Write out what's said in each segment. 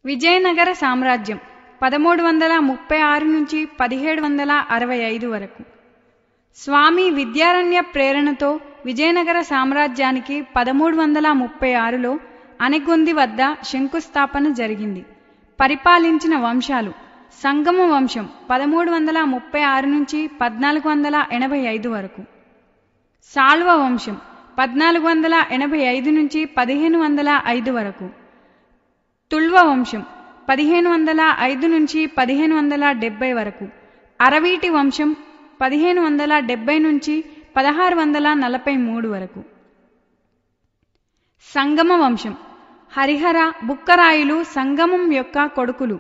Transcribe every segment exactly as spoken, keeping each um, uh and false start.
విజయనగర సామ్రాజ్యం పదమూడు వందల ముప్పై ఆరు నుంచి పదిహేడు వందల అరవై ఐదు వరకు. స్వామి విద్యారణ్య ప్రేరణతో విజయనగర సామ్రాజ్యానికి పదమూడు వందల ముప్పై ఆరులో అనెగొంది వద్ద శంకుస్థాపన జరిగింది. పరిపాలించిన వంశాలు: సంగమ వంశం పదమూడు వందల ముప్పై ఆరు నుంచి పద్నాలుగు వందల ఎనభై ఐదు వరకు, సాల్వ వంశం పద్నాలుగు వందల ఎనభై ఐదు నుంచి పదిహేను వందల ఐదు వరకు, తుళ్వ వంశం పదిహేను వందల ఐదు నుంచి పదిహేను వందల డెబ్బై వరకు, అరవీటి వంశం పదిహేను వందల డెబ్బై నుంచి పదహారు వందల నలభై మూడు వరకు. సంగమ వంశం: హరిహర బుక్కరాయులు సంగమం యొక్క కొడుకులు.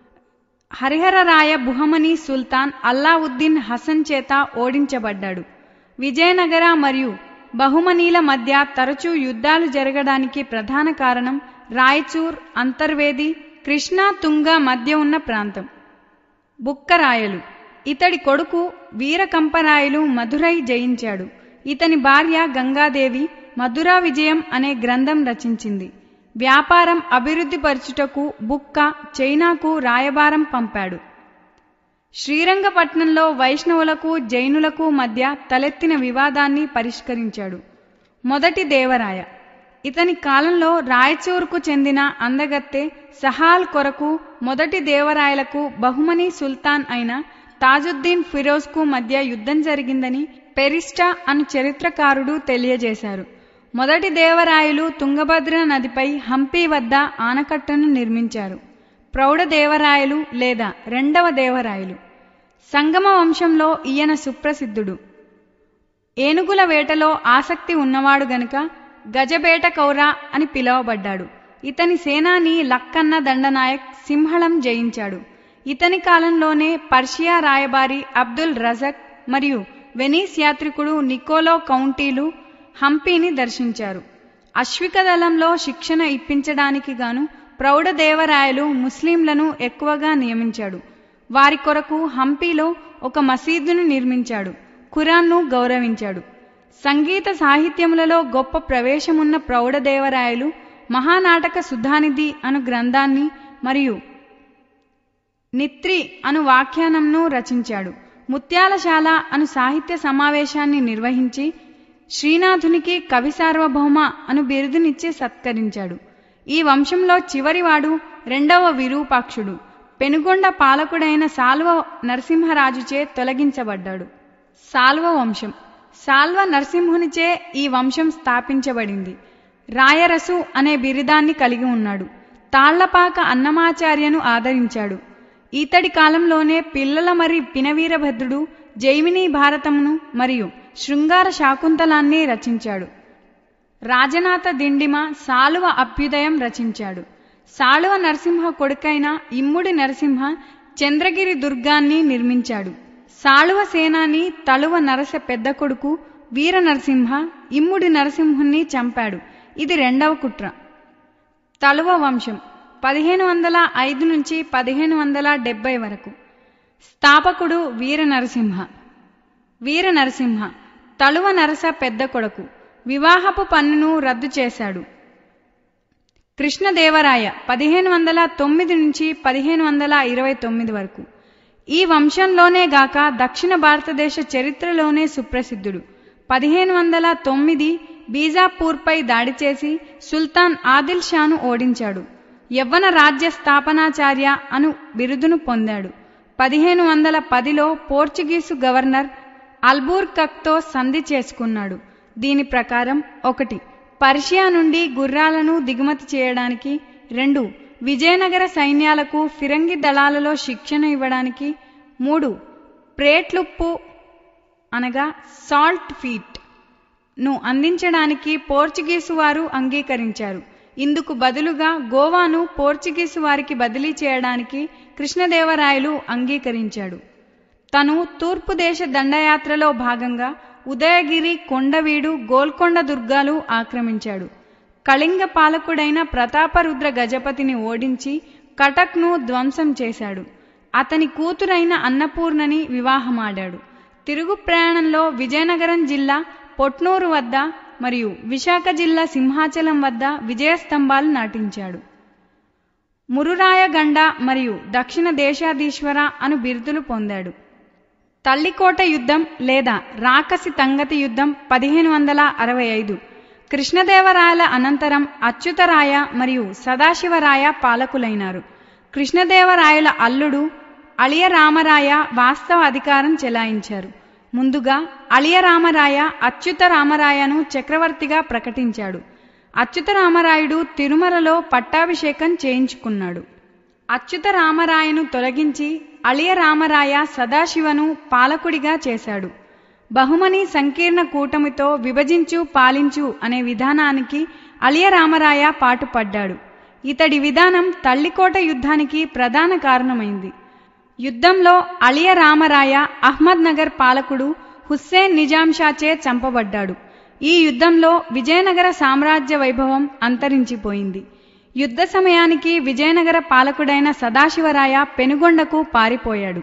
హరిహరరాయ బుహమని సుల్తాన్ అల్లావుద్దీన్ హసన్ చేత ఓడించబడ్డాడు. విజయనగర మరియు బహుమనీల మధ్య తరచూ యుద్ధాలు జరగడానికి ప్రధాన కారణం రాయచూర్, అంతర్వేది, కృష్ణా, తుంగ మధ్య ఉన్న ప్రాంతం. బుక్కరాయలు: ఇతడి కొడుకు వీరకంపరాయలు మధురై జయించాడు. ఇతని భార్య గంగాదేవి మధురా విజయం అనే గ్రంథం రచించింది. వ్యాపారం అభివృద్ధిపరచుటకు బుక్క చైనాకు రాయబారం పంపాడు. శ్రీరంగపట్నంలో వైష్ణవులకు జైనులకు మధ్య తలెత్తిన వివాదాన్ని పరిష్కరించాడు. మొదటి దేవరాయ: ఇతని కాలంలో రాయచూర్కు చెందిన అందగత్తె సహాల్ కొరకు మొదటి దేవరాయలకు బహుమనీ సుల్తాన్ అయిన తాజుద్దీన్ ఫిరోజ్కు మధ్య యుద్ధం జరిగిందని పెరిస్టా అను చరిత్రకారుడు తెలియజేశారు. మొదటి దేవరాయలు తుంగభద్ర నదిపై హంపి వద్ద ఆనకట్టను నిర్మించారు. ప్రౌఢ దేవరాయలు లేదా రెండవ దేవరాయలు: సంగమ వంశంలో ఈయన సుప్రసిద్ధుడు. ఏనుగుల వేటలో ఆసక్తి ఉన్నవాడు గనుక గజబేట కౌర అని పిలువబడ్డాడు. ఇతని సేనాని లక్కన్న దండనాయక్ సింహళం జయించాడు. ఇతని కాలంలోనే పర్షియా రాయబారి అబ్దుల్ రజక్ మరియు వెనీస్ యాత్రికుడు నికోలో కౌంటీలు హంపీని దర్శించారు. అశ్విక దళంలో శిక్షణ ఇప్పించడానికి గాను ప్రౌఢదేవరాయలు ముస్లింలను ఎక్కువగా నియమించాడు. వారి కొరకు హంపీలో ఒక మసీదును నిర్మించాడు. ఖురాన్ను గౌరవించాడు. సంగీత సాహిత్యములలో గొప్ప ప్రవేశమున్న ప్రౌఢదేవరాయలు మహానాటక సుధానిధి అను గ్రంథాన్ని మరియు నిత్రి అను వాఖ్యానంను రచించాడు. ముత్యాలశాల అను సాహిత్య సమావేశాన్ని నిర్వహించి శ్రీనాథునికి కవి సార్వభౌమ అను బిరుదునిచ్చి సత్కరించాడు. ఈ వంశంలో చివరివాడు రెండవ విరూపాక్షుడు. పెనుగొండ పాలకుడైన సాల్వ నరసింహరాజుచే తొలగించబడ్డాడు. సాల్వ వంశం: సాల్వ నరసింహునిచే ఈ వంశం స్థాపించబడింది. రాయరసు అనే బిరుదాన్ని కలిగి ఉన్నాడు. తాళ్లపాక అన్నమాచార్యను ఆదరించాడు. ఈతడి కాలంలోనే పిల్లల మరి పినవీరభద్రుడు జైమిని భారతమును మరియు శృంగార శాకుంతలాన్ని రచించాడు. రాజనాథ దిండిమ సాలువ అభ్యుదయం రచించాడు. సాళువ నరసింహ కొడుకైన ఇమ్ముడి నరసింహ చంద్రగిరి దుర్గాన్ని నిర్మించాడు. సాళువ సేనాని తళువ నరస పెద్ద కొడుకు వీర నరసింహ ఇమ్ముడి నరసింహుణ్ణి చంపాడు. ఇది రెండవ కుట్ర. తళువ వంశం పదిహేను వందల ఐదు నుంచి పదిహేను వందల డెబ్బై వరకు. స్థాపకుడు వీర నరసింహ. వీర నరసింహ తళువ నరస పెద్ద కొడుకు. వివాహపు పన్నును రద్దు చేశాడు. కృష్ణదేవరాయ పదిహేను వందల తొమ్మిది నుంచి పదిహేను వందల ఇరవై తొమ్మిది వరకు. ఈ వంశంలోనే గాక దక్షిణ భారతదేశ చరిత్రలోనే సుప్రసిద్ధుడు. పదిహేను వందల తొమ్మిది బీజాపూర్పై దాడి చేసి సుల్తాన్ ఆదిల్ షాను ఓడించాడు. యవ్వన రాజ్య స్థాపనాచార్య అను బిరుదును పొందాడు. పదిహేను వందల పదిలో పోర్చుగీసు గవర్నర్ అల్బూర్కక్తో సంధి చేసుకున్నాడు. దీని ప్రకారం: ఒకటి పర్షియా నుండి గుర్రాలను దిగుమతి చేయడానికి, రెండు విజయనగర సైన్యాలకు ఫిరంగి దళాలలో శిక్షణ ఇవ్వడానికి, మూడు ప్రేట్లుప్పు అనగా సాల్ట్ ఫీట్ ను అందించడానికి పోర్చుగీసు వారు అంగీకరించారు. ఇందుకు బదులుగా గోవాను పోర్చుగీసు వారికి బదిలీ చేయడానికి కృష్ణదేవరాయలు అంగీకరించాడు. తను తూర్పు దేశ దండయాత్రలో భాగంగా ఉదయగిరి, కొండవీడు, గోల్కొండ దుర్గాలు ఆక్రమించాడు. కళింగ పాలకుడైన ప్రతాపరుద్ర గజపతిని ఓడించి కటక్ను ధ్వంసం చేశాడు. అతని కూతురైన అన్నపూర్ణని వివాహమాడాడు. తిరుగు ప్రయాణంలో విజయనగరం జిల్లా పొట్నూరు వద్ద మరియు విశాఖ జిల్లా సింహాచలం వద్ద విజయస్తంభాలు నాటించాడు. మురురాయగండ మరియు దక్షిణ దేశాధీశ్వర అను బిరుదులు పొందాడు. తల్లికోట యుద్ధం లేదా రాకసి తంగతి యుద్ధం పదిహేను వందల అరవై ఐదు కృష్ణదేవరాయల అనంతరం అచ్యుతరాయ మరియు సదాశివరాయ పాలకులైనారు. కృష్ణదేవరాయల అల్లుడు అళియరామరాయ వాస్తవ అధికారం చెలాయించారు. ముందుగా అళియరామరాయ అచ్యుతరామరాయను చక్రవర్తిగా ప్రకటించాడు. అచ్యుతరామరాయుడు తిరుమలలో పట్టాభిషేకం చేయించుకున్నాడు. అచ్యుతరామరాయను తొలగించి అళియరామరాయ సదాశివను పాలకుడిగా చేశాడు. బహుమని సంకీర్ణ కూటమితో విభజించు పాలించు అనే విధానానికి అళియరామరాయ పాటుపడ్డాడు. ఇతడి విధానం తల్లికోట యుద్ధానికి ప్రధాన కారణమైంది. యుద్ధంలో అళియరామరాయ అహ్మద్ నగర్ పాలకుడు హుస్సేన్ నిజాంషాచే చంపబడ్డాడు. ఈ యుద్ధంలో విజయనగర సామ్రాజ్య వైభవం అంతరించిపోయింది. యుద్ధ సమయానికి విజయనగర పాలకుడైన సదాశివరాయ పెనుగొండకు పారిపోయాడు.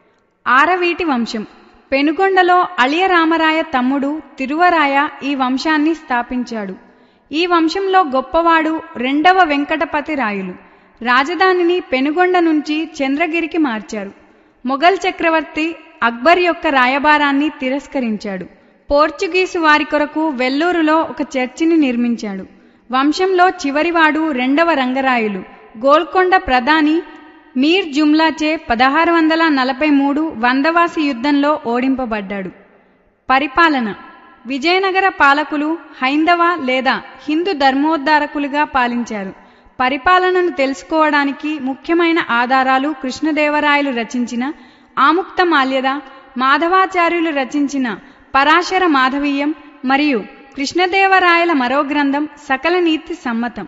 ఆరవీటి వంశం. పెనుగొండలో అళియరామరాయ తమ్ముడు తిరువరాయ ఈ వంశాన్ని స్థాపించాడు. ఈ వంశంలో గొప్పవాడు రెండవ వెంకటపతి రాయులు. రాజధానిని పెనుగొండ నుంచి చంద్రగిరికి మార్చారు. మొఘల్ చక్రవర్తి అక్బర్ యొక్క రాయబారాన్ని తిరస్కరించాడు. పోర్చుగీసు వారి కొరకు వెల్లూరులో ఒక చర్చిని నిర్మించాడు. వంశంలో చివరివాడు రెండవ రంగరాయులు. గోల్కొండ ప్రధాని మీర్ జుమ్లాచే పదహారు వందల నలభై మూడు వందవాసి యుద్ధంలో ఓడింపబడ్డాడు. పరిపాలన. విజయనగర పాలకులు హైందవ లేదా హిందూ ధర్మోద్ధారకులుగా పాలించారు. పరిపాలనను తెలుసుకోవడానికి ముఖ్యమైన ఆధారాలు కృష్ణదేవరాయలు రచించిన ఆముక్తమాల్యద, మాధవాచార్యులు రచించిన పరాశర మాధవీయం మరియు కృష్ణదేవరాయల మరో గ్రంథం సకల నీతి సమ్మతం.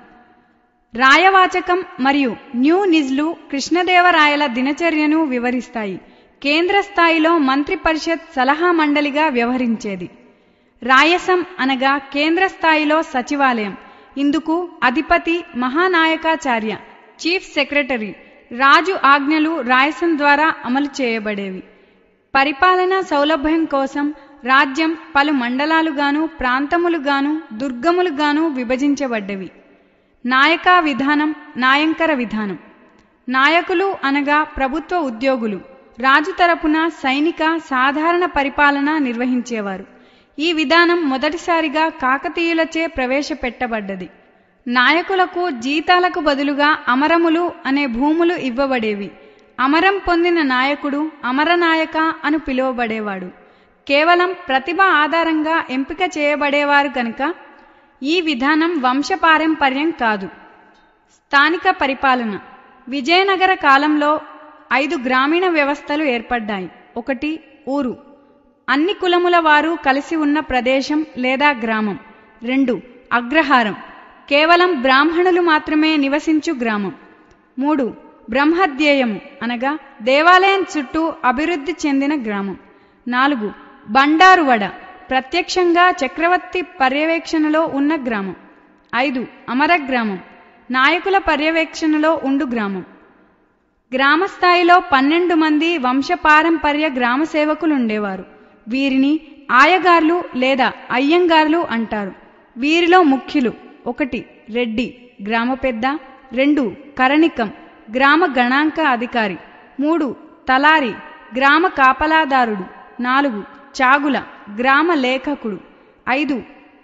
రాయవాచకం మరియు న్యూ నిజ్లు కృష్ణదేవరాయల దినచర్యను వివరిస్తాయి. కేంద్ర స్థాయిలో మంత్రి పరిషత్ సలహా మండలిగా వ్యవహరించేది. రాయసం అనగా కేంద్ర స్థాయిలో సచివాలయం. ఇందుకు అధిపతి మహానాయకాచార్య, చీఫ్ సెక్రటరీ. రాజు ఆజ్ఞలు రాయసం ద్వారా అమలు చేయబడేవి. పరిపాలనా సౌలభ్యం కోసం రాజ్యం పలు మండలాలుగాను ప్రాంతములుగాను దుర్గములుగాను విభజించబడ్డవి. నాయకా విధానం, నాయంకర విధానం. నాయకులు అనగా ప్రభుత్వ ఉద్యోగులు. రాజు తరపున సైనిక సాధారణ పరిపాలన నిర్వహించేవారు. ఈ విధానం మొదటిసారిగా కాకతీయులచే ప్రవేశపెట్టబడ్డది. నాయకులకు జీతాలకు బదులుగా అమరములు అనే భూములు ఇవ్వబడేవి. అమరం పొందిన నాయకుడు అమరనాయక అని పిలువబడేవాడు. కేవలం ప్రతిభ ఆధారంగా ఎంపిక చేయబడేవారు కనుక ఈ విధానం వంశపారంపర్యం కాదు. స్థానిక పరిపాలన. విజయనగర కాలంలో ఐదు గ్రామీణ వ్యవస్థలు ఏర్పడ్డాయి. ఒకటి ఊరు, అన్ని కులముల వారు కలిసి ఉన్న ప్రదేశం లేదా గ్రామం. రెండు అగ్రహారం, కేవలం బ్రాహ్మణులు మాత్రమే నివసించు గ్రామం. మూడు బ్రహ్మధ్యేయము అనగా దేవాలయం చుట్టూ అభివృద్ధి చెందిన గ్రామం. నాలుగు బండారువడ, ప్రత్యక్షంగా చక్రవర్తి పర్యవేక్షణలో ఉన్న గ్రామం. ఐదు అమరగ్రామం, నాయకుల పర్యవేక్షణలో ఉండు గ్రామం. గ్రామస్థాయిలో పన్నెండు మంది వంశపారంపర్య గ్రామ సేవకులుండేవారు. వీరిని ఆయగార్లు లేదా అయ్యంగార్లు అంటారు. వీరిలో ముఖ్యులు: ఒకటి రెడ్డి, గ్రామ పెద్ద. రెండు కరణికం, గ్రామ గణాంక అధికారి. మూడు తలారి, గ్రామ కాపలాదారుడు. నాలుగు చాగుల, గ్రామ లేఖకుడు. ఐదు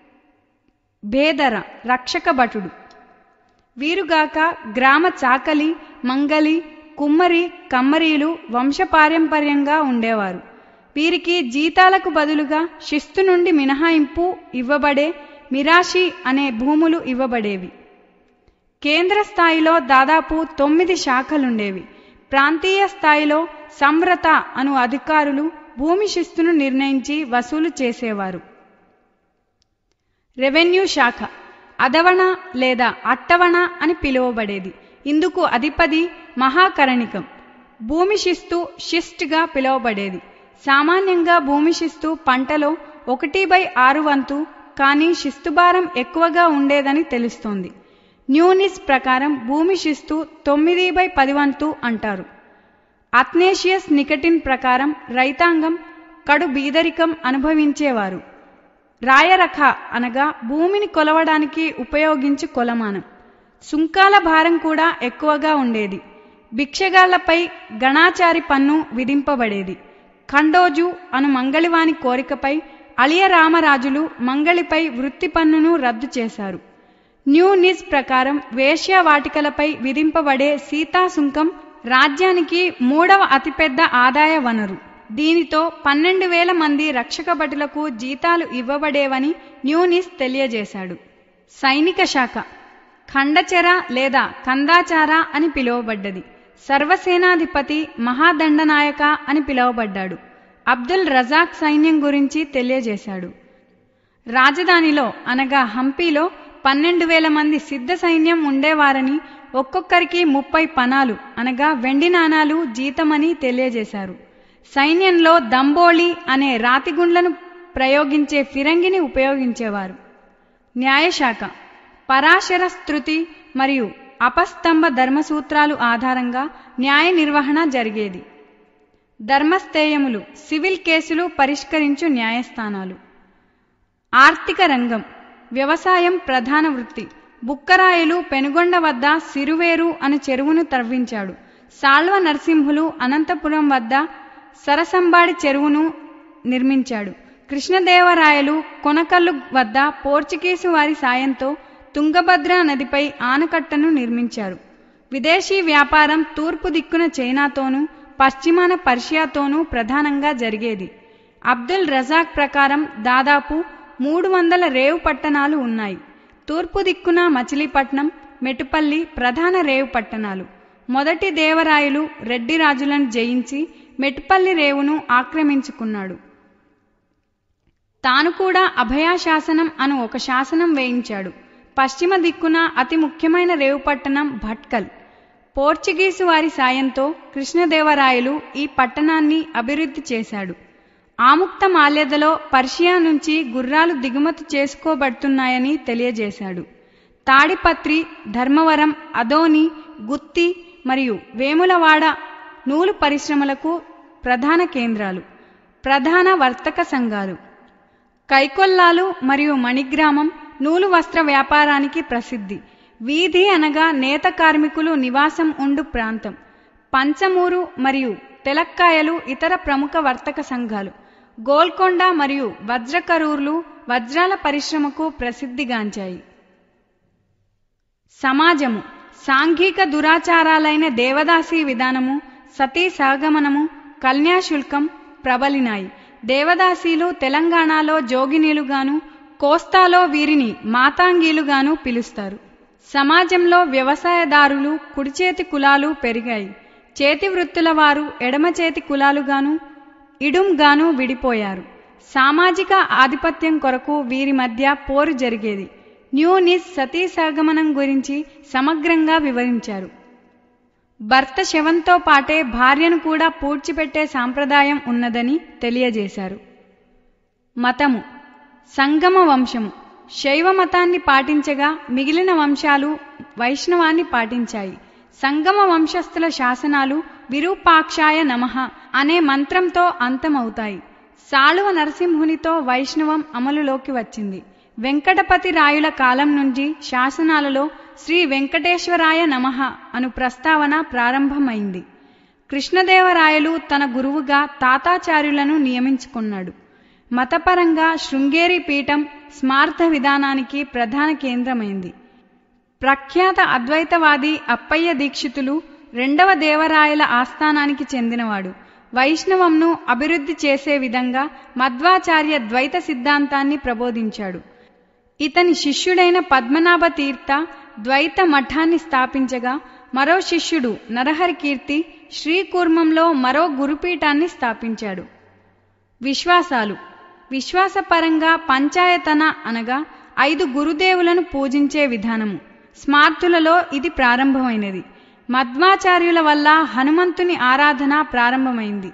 భేదర, రక్షక భటుడు. వీరుగాక గ్రామ చాకలి, మంగలి, కుమ్మరి, కమ్మరీలు వంశపారంపర్యంగా ఉండేవారు. వీరికి జీతాలకు బదులుగా శిస్తు నుండి మినహాయింపు ఇవ్వబడే మిరాషి అనే భూములు ఇవ్వబడేవి. కేంద్ర స్థాయిలో దాదాపు తొమ్మిది శాఖలుండేవి. ప్రాంతీయ స్థాయిలో సంవ్రత అను అధికారులు భూమి శిస్తును నిర్ణయించి వసూలు చేసేవారు. రెవెన్యూ శాఖ అదవణ లేదా అట్టవణ అని పిలువబడేది. ఇందుకు అధిపతి మహాకరణికం. భూమి శిస్తు షిస్ట్గా పిలువబడేది. సామాన్యంగా భూమి శిస్తు పంటలో ఒకటి బై ఆరు వంతు, కానీ శిస్తుభారం ఎక్కువగా ఉండేదని తెలుస్తోంది. న్యూనిస్ ప్రకారం భూమి శిస్తు తొమ్మిది బై పది వంతు అంటారు. అత్నేషియస్ నికటిన్ ప్రకారం రైతాంగం కడు బీదరికం అనుభవించేవారు. రాయరఖ అనగా భూమిని కొలవడానికి ఉపయోగించు కొలమానం. సుంకాల భారం కూడా ఎక్కువగా ఉండేది. భిక్షగాళ్లపై గణాచారి పన్ను విధింపబడేది. ఖండోజు అను మంగళివాని కోరికపై అళియ రామరాజులు మంగళిపై వృత్తి పన్నును రద్దు చేశారు. న్యూ నిజ్ ప్రకారం వేశ్యావాటికలపై విధింపబడే సీతాసుంకం రాజ్యానికి మూడవ అతిపెద్ద ఆదాయ వనరు. దీనితో పన్నెండు వేల మంది రక్షక భటులకు జీతాలు ఇవ్వబడేవని న్యూనిస్ తెలియజేశాడు. సైనిక శాఖ ఖండచెర లేదా కందాచార అని పిలువబడ్డది. సర్వసేనాధిపతి మహాదండనాయక అని పిలువబడ్డాడు. అబ్దుల్ రజాక్ సైన్యం గురించి తెలియజేశాడు. రాజధానిలో అనగా హంపీలో పన్నెండు వేల మంది సిద్ధ సైన్యం ఉండేవారని, ఒక్కొక్కరికి ముప్పై పనాలు అనగా వెండి నాణాలు జీతమని తెలియజేశారు. సైన్యంలో దంబోళి అనే రాతిగుండ్లను ప్రయోగించే ఫిరంగిని ఉపయోగించేవారు. న్యాయశాఖ పరాశర స్తృతి మరియు అపస్తంభ ధర్మసూత్రాలు ఆధారంగా న్యాయ నిర్వహణ జరిగేది. ధర్మస్థేయములు సివిల్ కేసులు పరిష్కరించు న్యాయస్థానాలు. ఆర్థిక రంగం వ్యవసాయం ప్రధాన వృత్తి. బుక్కరాయలు పెనుగొండ వద్ద సిరువేరు అను చెరువును త్రవ్వించాడు. సాళ్వ నరసింహులు అనంతపురం వద్ద సరసంబాడి చెరువును నిర్మించాడు. కృష్ణదేవరాయలు కొనకల్లు వద్ద పోర్చుగీసు వారి సాయంతో తుంగభద్ర నదిపై ఆనకట్టను నిర్మించారు. విదేశీ వ్యాపారం తూర్పు దిక్కున చైనాతోనూ పశ్చిమాన పర్షియాతోనూ ప్రధానంగా జరిగేది. అబ్దుల్ రజాక్ ప్రకారం దాదాపు మూడు వందల రేవు పట్టణాలు ఉన్నాయి. తూర్పు దిక్కున మచిలీపట్నం, మెటుపల్లి ప్రధాన రేవు పట్టణాలు. మొదటి దేవరాయలు రెడ్డి రాజులను జయించి మెటుపల్లి రేవును ఆక్రమించుకున్నాడు. తాను కూడా అభయాశాసనం అను ఒక శాసనం వేయించాడు. పశ్చిమ దిక్కున అతి ముఖ్యమైన రేవు పట్టణం భట్కల్. పోర్చుగీసు వారి సాయంతో కృష్ణదేవరాయలు ఈ పట్టణాన్ని అభివృద్ధి చేశాడు. ఆముక్త మాల్యదలో పర్షియా నుంచి గుర్రాలు దిగుమతి చేసుకోబడుతున్నాయని తెలియజేశాడు. తాడిపత్రి, ధర్మవరం, అదోని, గుత్తి మరియు వేములవాడ నూలు పరిశ్రమలకు ప్రధాన కేంద్రాలు. ప్రధాన వర్తక సంఘాలు కైకొల్లాలు మరియు మణిగ్రామం నూలు వస్త్ర వ్యాపారానికి ప్రసిద్ధి. వీధి అనగా నేత కార్మికులు నివాసం ఉండు ప్రాంతం. పంచమూరు మరియు తెలక్కాయలు ఇతర ప్రముఖ వర్తక సంఘాలు. గోల్కొండ మరియు వజ్రకరూర్లు వజ్రాల పరిశ్రమకు ప్రసిద్ధిగాంచాయి. సమాజము సాంఘిక దురాచారాలైన దేవదాసీ విధానము, సతీ సహగమనము, కన్యాశుల్కం ప్రబలినాయి. దేవదాసీలు తెలంగాణలో జోగినీలుగాను, కోస్తాలో వీరిని మాతాంగీలుగాను పిలుస్తారు. సమాజంలో వ్యవసాయదారులు కుడిచేతి కులాలు పెరిగాయి. చేతి వృత్తుల వారు ఎడమచేతి కులాలుగాను ఇడుంగాను విడిపోయారు. సామాజిక ఆధిపత్యం కొరకు వీరి మధ్య పోరు జరిగేది. న్యూనిస్ సతీ సహగమనం గురించి సమగ్రంగా వివరించారు. భర్త శవంతో పాటే భార్యను కూడా పూడ్చిపెట్టే సాంప్రదాయం ఉన్నదని తెలియజేశారు. మతము సంగమ వంశము శైవ మతాన్ని పాటించగా మిగిలిన వంశాలు వైష్ణవాన్ని పాటించాయి. సంగమ వంశస్థుల శాసనాలు విరూపాక్షాయ నమః అనే మంత్రంతో అంతమవుతాయి. సాళువ నరసింహునితో వైష్ణవం అమలులోకి వచ్చింది. వెంకటపతి రాయుల కాలం నుండి శాసనాలలో శ్రీ వెంకటేశ్వరాయ నమః అను ప్రస్తావన ప్రారంభమైంది. కృష్ణదేవరాయలు తన గురువుగా తాతాచార్యులను నియమించుకున్నాడు. మతపరంగా శృంగేరి పీఠం స్మార్థ విధానానికి ప్రధాన కేంద్రమైంది. ప్రఖ్యాత అద్వైతవాది అప్పయ్య దీక్షితులు రెండవ దేవరాయల ఆస్థానానికి చెందినవాడు. వైష్ణవంను అభివృద్ధి చేసే విధంగా మధ్వాచార్య ద్వైత సిద్ధాంతాన్ని ప్రబోధించాడు. ఇతని శిష్యుడైన పద్మనాభ తీర్థ ద్వైత మఠాన్ని స్థాపించగా, మరో శిష్యుడు నరహరి కీర్తి శ్రీకూర్మంలో మరో గురుపీఠాన్ని స్థాపించాడు. విశ్వాసాలు విశ్వాసపరంగా పంచాయతన అనగా ఐదు గురుదేవులను పూజించే విధానము. స్మార్తులలో ఇది ప్రారంభమైనది. మధ్వాచార్యుల వల్ల హనుమంతుని ఆరాధన ప్రారంభమైంది.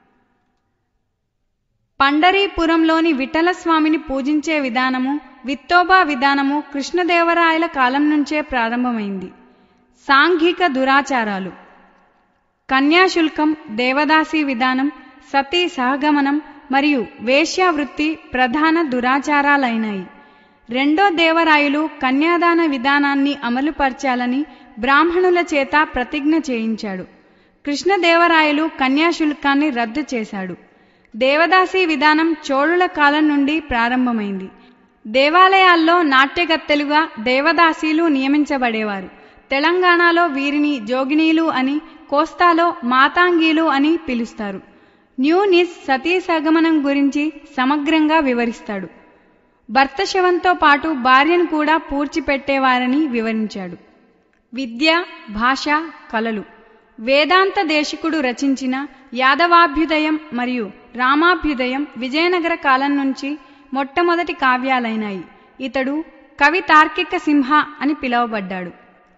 పండరీపురంలోని విఠలస్వామిని పూజించే విధానము విత్తోబా విధానము కృష్ణదేవరాయల కాలం నుంచే ప్రారంభమైంది. సాంఘిక దురాచారాలు కన్యాశుల్కం, దేవదాసీ విధానం, సతీ సహగమనం మరియు వేశ్యావృత్తి ప్రధాన దురాచారాలైనాయి. రెండో దేవరాయలు కన్యాదాన విధానాన్ని అమలుపరచాలని బ్రాహ్మణుల చేత ప్రతిజ్ఞ చేయించాడు. కృష్ణదేవరాయలు కన్యాశుల్కాన్ని రద్దు చేశాడు. దేవదాసీ విధానం చోళుల కాలం నుండి ప్రారంభమైంది. దేవాలయాల్లో నాట్యగత్తెలుగా దేవదాసీలు నియమించబడేవారు. తెలంగాణలో వీరిని జోగినీలు అని, కోస్తాలో మాతాంగీలు అని పిలుస్తారు. న్యూనిస్ సతీ సగమనం గురించి సమగ్రంగా వివరిస్తాడు. భర్త శవంతో పాటు భార్యను కూడా పూడ్చిపెట్టేవారని వివరించాడు. విద్య, భాష, కళలు. వేదాంత దేశికుడు రచించిన యాదవాభ్యుదయం మరియు రామాభ్యుదయం విజయనగర కాలం నుంచి మొట్టమొదటి కావ్యాలైనాయి. ఇతడు కవి తార్కిక సింహ అని పిలువబడ్డాడు.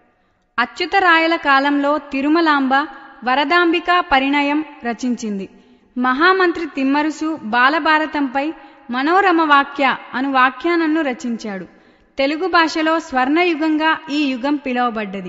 అచ్యుతరాయల కాలంలో తిరుమలాంబ వరదాంబిక పరిణయం రచించింది. మహామంత్రి తిమ్మరుసు బాలభారతంపై మనోరమ వాక్య అను వాఖ్యానను రచించాడు. తెలుగు భాషలో స్వర్ణయుగంగా ఈ యుగం పిలువబడ్డది.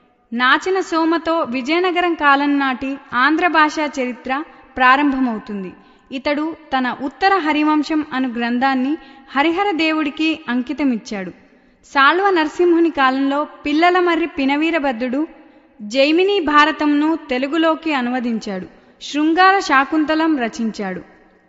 నాచిన సోమతో విజయనగరం కాలం నాటి ఆంధ్ర భాషా చరిత్ర ప్రారంభమవుతుంది. ఇతడు తన ఉత్తర హరివంశం అను గ్రంథాన్ని హరిహర దేవుడికి అంకితమిచ్చాడు. సాళ్వ నరసింహుని కాలంలో పిల్లలమర్రి పినవీరభద్రుడు జైమినీ భారతంను తెలుగులోకి అనువదించాడు. శృంగార శాకుంతలం రచించాడు.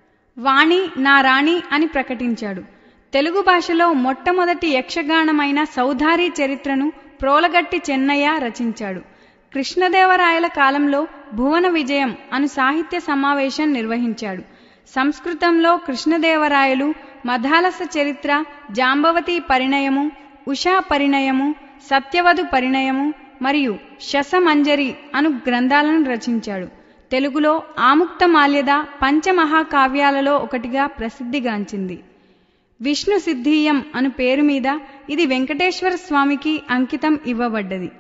వాణి నా రాణి అని ప్రకటించాడు. తెలుగు భాషలో మొట్టమొదటి యక్షగానమైన సౌధారీ చరిత్రను ప్రోలగట్టి చెన్నయ్య రచించాడు. కృష్ణదేవరాయల కాలంలో భువన విజయం అను సాహిత్య సమావేశం నిర్వహించాడు. సంస్కృతంలో కృష్ణదేవరాయలు మధాలస చరిత్ర, జాంబవతి పరిణయము, ఉషా పరిణయము, సత్యవధు పరిణయము మరియు శసమంజరి అను గ్రంథాలను రచించాడు. తెలుగులో ఆముక్తమాల్యద పంచమహాకావ్యాలలో ఒకటిగా ప్రసిద్ధిగాంచింది. విష్ణు సిద్ధీయం అను పేరు మీద ఇది వెంకటేశ్వర స్వామికి అంకితం ఇవ్వబడ్డది.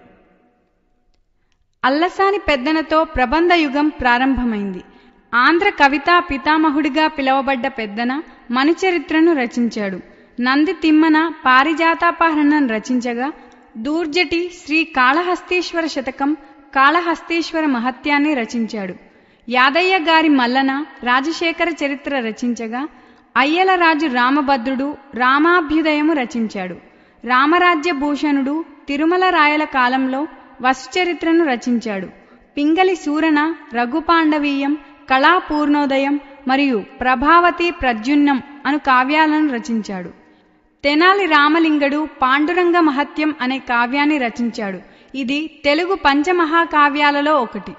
అల్లసాని పెద్దనతో ప్రబంధ యుగం ప్రారంభమైంది. ఆంధ్ర కవితా పితామహుడిగా పిలువబడ్డ పెద్దన మనుచరిత్రను రచించాడు. నంది తిమ్మన పారిజాతాపహరణం రచించగా దూర్జటి శ్రీ కాళహస్తీశ్వర శతకం, కాళహస్తీశ్వర మహత్యాన్ని రచించాడు. యాదయ్య గారి మల్లన రాజశేఖర చరిత్ర రచించగా అయ్యలరాజు రామభద్రుడు రామాభ్యుదయము రచించాడు. రామరాజ్య భూషణుడు తిరుమల రాయల కాలంలో వసుచరిత్రను రచించాడు. పింగళి సూరణ రఘుపాండవీయం, కళాపూర్ణోదయం మరియు ప్రభావతి ప్రద్యున్నం అను కావ్యాలను రచించాడు. తెనాలి రామలింగడు పాండురంగ మహత్యం అనే కావ్యాన్ని రచించాడు. ఇది తెలుగు పంచమహాకావ్యాలలో ఒకటి.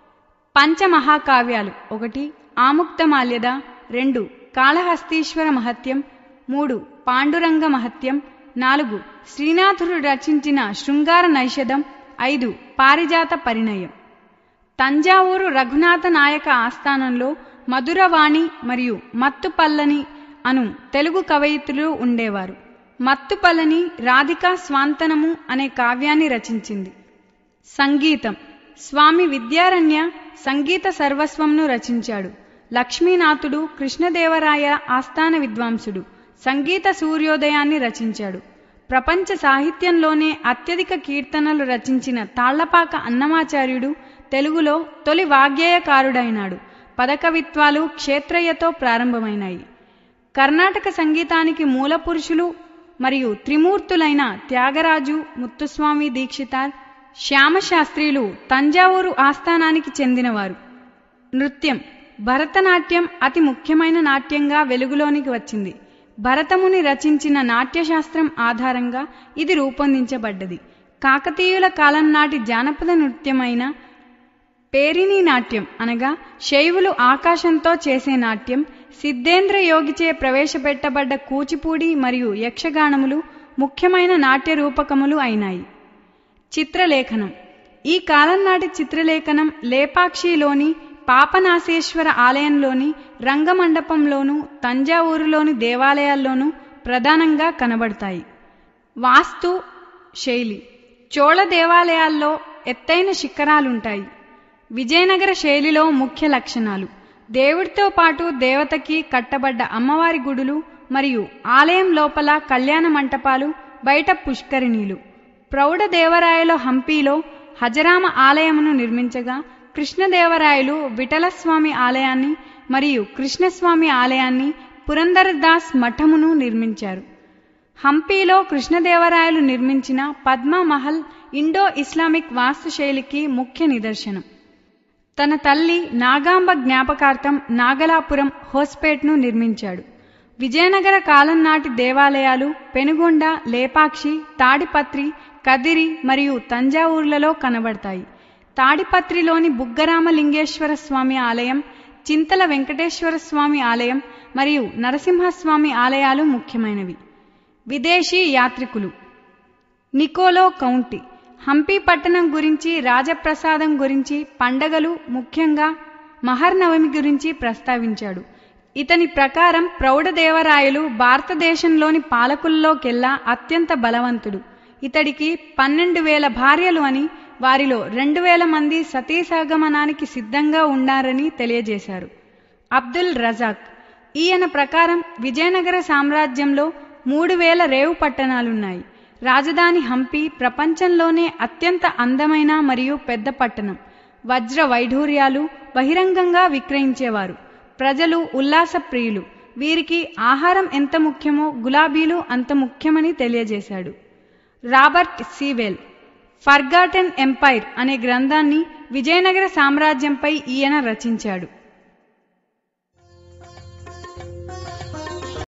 పంచమహాకావ్యాలు: ఒకటి ఆముక్తమాల్యద, రెండు కాళహస్తీశ్వర మహత్యం, మూడు పాండురంగ మహత్యం, నాలుగు శ్రీనాథుడు రచించిన శృంగార నైషధం, ఐదు పారిజాత పరిణయం. తంజావూరు రఘునాథ నాయక ఆస్థానంలో మధురవాణి మరియు మత్తుపల్లని అను తెలుగు కవయిత్రులు ఉండేవారు. మత్తుపల్లని రాధికా స్వాంతనము అనే కావ్యాన్ని రచించింది. సంగీతం: స్వామి విద్యారణ్య సంగీత సర్వస్వంను రచించాడు. లక్ష్మీనాథుడు కృష్ణదేవరాయ ఆస్థాన విద్వాంసుడు. సంగీత సూర్యోదయాన్ని రచించాడు. ప్రపంచ సాహిత్యంలోనే అత్యధిక కీర్తనలు రచించిన తాళ్లపాక అన్నమాచార్యుడు తెలుగులో తొలి వాగ్గేయకారుడైనాడు. పదకవిత్వాలు క్షేత్రయ్యతో ప్రారంభమైనాయి. కర్ణాటక సంగీతానికి మూల పురుషులు మరియు త్రిమూర్తులైన త్యాగరాజు, ముత్తుస్వామి దీక్షితార్, శ్యామశాస్త్రీలు తంజావూరు ఆస్థానానికి చెందినవారు. నృత్యం: భరతనాట్యం అతి ముఖ్యమైన నాట్యంగా వెలుగులోనికి వచ్చింది. భరతముని రచించిన నాట్యశాస్త్రం ఆధారంగా ఇది రూపొందించబడ్డది. కాకతీయుల కాలం నాటి జానపద నృత్యమైన పేరిణీ నాట్యం అనగా శైవులు ఆకాశంతో చేసే నాట్యం, సిద్ధేంద్ర యోగిచే ప్రవేశపెట్టబడ్డ కూచిపూడి మరియు యక్షగానములు ముఖ్యమైన నాట్య రూపకములు అయినాయి. చిత్రలేఖనం: ఈ కాలం నాటి చిత్రలేఖనం లేపాక్షిలోని పాపనాశేశ్వర ఆలయంలోని రంగమండపంలోనూ తంజావూరులోని దేవాలయాల్లోనూ ప్రధానంగా కనబడతాయి. వాస్తు శైలి: చోళ దేవాలయాల్లో ఎత్తైన శిఖరాలుంటాయి. విజయనగర శైలిలో ముఖ్య లక్షణాలు: దేవుడితో పాటు దేవతకి కట్టబడ్డ అమ్మవారి గుడులు మరియు ఆలయం లోపల కళ్యాణ మంటపాలు, బయట పుష్కరిణీలు. ప్రౌఢదేవరాయలో హంపీలో హజరామ ఆలయమును నిర్మించగా కృష్ణదేవరాయలు విఠలస్వామి ఆలయాన్ని మరియు కృష్ణస్వామి ఆలయాన్ని, పురందరదాస్ మఠమును నిర్మించారు. హంపీలో కృష్ణదేవరాయలు నిర్మించిన పద్మమహల్ ఇండో ఇస్లామిక్ వాస్తుశైలికి ముఖ్య నిదర్శనం. తన తల్లి నాగాంబ జ్ఞాపకార్థం నాగలాపురం హోస్పేట్ను నిర్మించాడు. విజయనగర కాలం నాటి దేవాలయాలు పెనుగొండ, లేపాక్షి, తాడిపత్రి, కదిరి మరియు తంజావూర్లలో కనబడతాయి. తాడిపత్రిలోని బుగ్గరామలింగేశ్వర స్వామి ఆలయం, చింతల వెంకటేశ్వర స్వామి ఆలయం మరియు నరసింహస్వామి ఆలయాలు ముఖ్యమైనవి. విదేశీ యాత్రికులు. నికోలో కౌంటీ హంపీ పట్టణం గురించి, రాజప్రసాదం గురించి, పండగలు ముఖ్యంగా మహర్నవమి గురించి ప్రస్తావించాడు. ఇతని ప్రకారం ప్రౌఢదేవరాయలు భారతదేశంలోని పాలకుల్లోకెల్లా అత్యంత బలవంతుడు. ఇతడికి పన్నెండు వేల భార్యలు అని, వారిలో రెండు వేల మంది సతీసహగమనానికి సిద్ధంగా ఉన్నారని తెలియజేశారు. అబ్దుల్ రజాక్ ఈయన ప్రకారం విజయనగర సామ్రాజ్యంలో మూడు వేల రేవు పట్టణాలున్నాయి. రాజధాని హంపి ప్రపంచంలోనే అత్యంత అందమైన మరియు పెద్ద పట్టణం. వజ్ర వైఢూర్యాలు బహిరంగంగా విక్రయించేవారు. ప్రజలు ఉల్లాస ప్రియులు. వీరికి ఆహారం ఎంత ముఖ్యమో గులాబీలు అంత ముఖ్యమని తెలియజేశాడు. రాబర్ట్ సీవెల్ ఫర్గాటెన్ ఎంపైర్ అనే గ్రంథాన్ని విజయనగర సామ్రాజ్యంపై ఈయన రచించాడు.